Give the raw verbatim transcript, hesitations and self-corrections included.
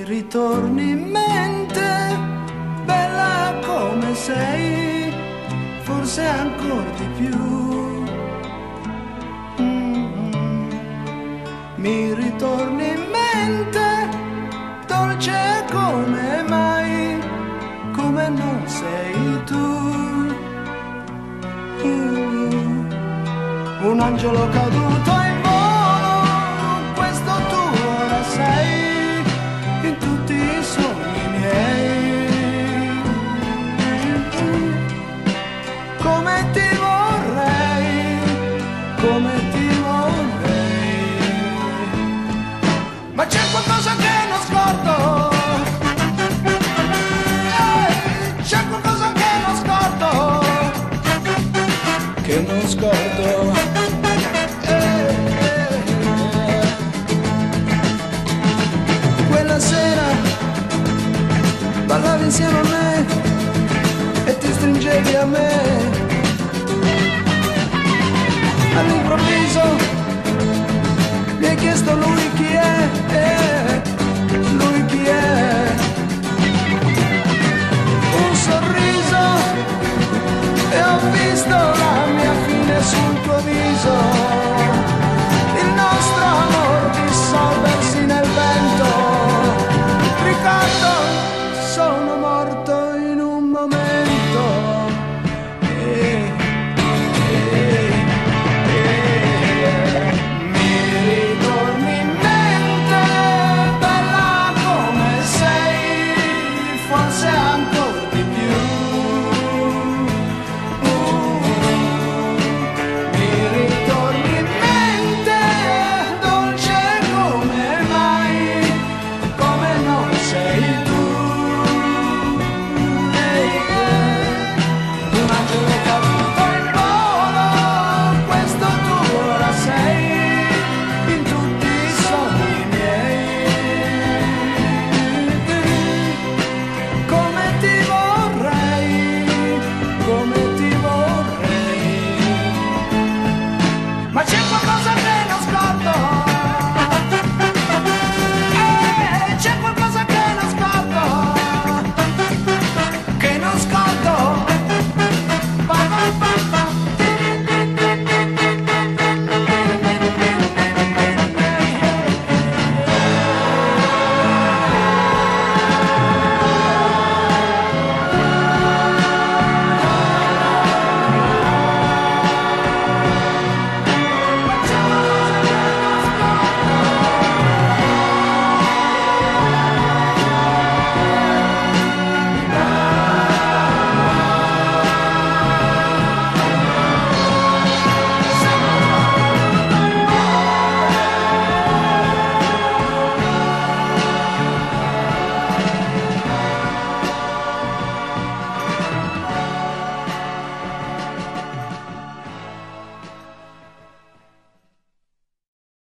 ritorni in mente, bella come sei, forse ancora di più. Mm-hmm. Mi ritorni in mente, dolce come mai, come non sei tu. Mm-hmm. Un angelo caduto in volo, questo tu ora sei in tutti i sogni miei. Come ti vorrei, come ti vorrei. Ma c'è qualcosa che non scordo, eh, c'è qualcosa che non scordo, che non scordo. Ballavi insieme a me e ti stringevi a me. All'improvviso mi hai chiesto lui chi è.